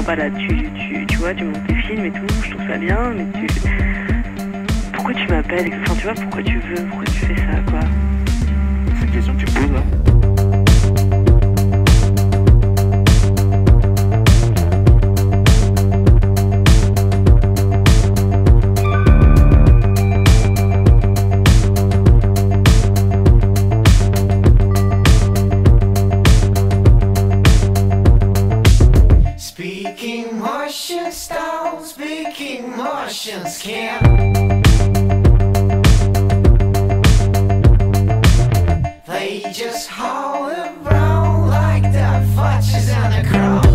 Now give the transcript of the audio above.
voilà, tu vois, tu montes tes films et tout, je trouve ça bien, mais pourquoi tu m'appelles? Enfin, tu vois, pourquoi tu fais ça, quoi? C'est une question que tu me poses là. Speaking Martian style, speaking Martian scam. They just haul around like the fudges on the crown.